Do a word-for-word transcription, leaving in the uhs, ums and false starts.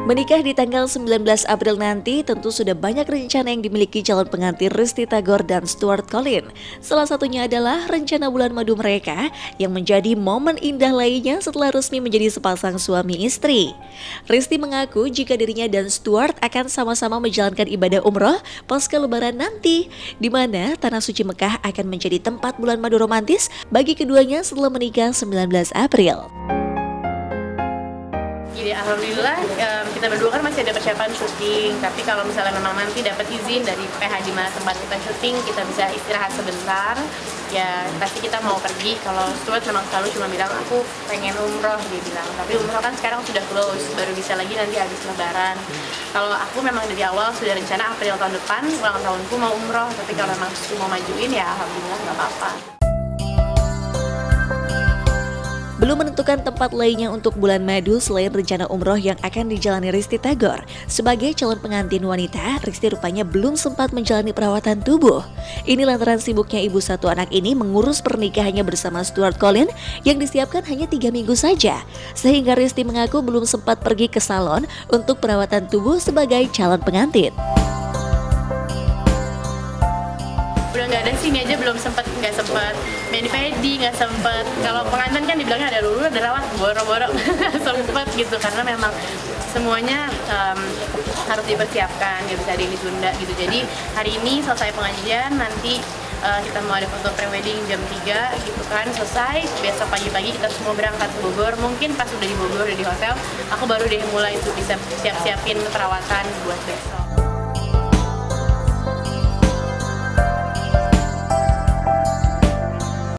Menikah di tanggal sembilan belas April nanti tentu sudah banyak rencana yang dimiliki calon pengantin Risty Tagor dan Stuart Collin. Salah satunya adalah rencana bulan madu mereka yang menjadi momen indah lainnya setelah resmi menjadi sepasang suami istri. Risty mengaku jika dirinya dan Stuart akan sama-sama menjalankan ibadah umroh pasca lebaran nanti, di mana Tanah Suci Mekah akan menjadi tempat bulan madu romantis bagi keduanya setelah menikah sembilan belas April. Jadi alhamdulillah um, kita berdua kan masih ada persiapan syuting, tapi kalau misalnya memang nanti dapat izin dari P H di mana tempat kita syuting, kita bisa istirahat sebentar. Ya pasti kita mau pergi. Kalau Stuart memang selalu cuma bilang aku pengen umroh, dia bilang. Tapi umroh kan sekarang sudah close, baru bisa lagi nanti habis lebaran. Kalau aku memang dari awal sudah rencana April tahun depan ulang tahunku mau umroh, tapi kalau memang mau majuin ya alhamdulillah nggak apa-apa. Belum menentukan tempat lainnya untuk bulan madu selain rencana umroh yang akan dijalani Risty Tagor. Sebagai calon pengantin wanita, Risty rupanya belum sempat menjalani perawatan tubuh. Ini lantaran sibuknya ibu satu anak ini mengurus pernikahannya bersama Stuart Collin yang disiapkan hanya tiga minggu saja. Sehingga Risty mengaku belum sempat pergi ke salon untuk perawatan tubuh sebagai calon pengantin. Udah nggak ada sih, ini aja belum sempat nggak sempat mani pedi, nggak sempat. Kalau pengantin kan dibilangnya ada lulu, ada rawat, boro-boro nggak sempat gitu karena memang semuanya um, harus dipersiapkan, nggak bisa ditunda gitu. Jadi hari ini selesai pengajian, nanti uh, kita mau ada foto pre-wedding jam tiga gitu kan, selesai. Besok pagi-pagi kita semua berangkat ke Bogor. Mungkin pas udah di Bogor, udah di hotel, aku baru deh mulai itu bisa siap-siapin perawatan buat besok.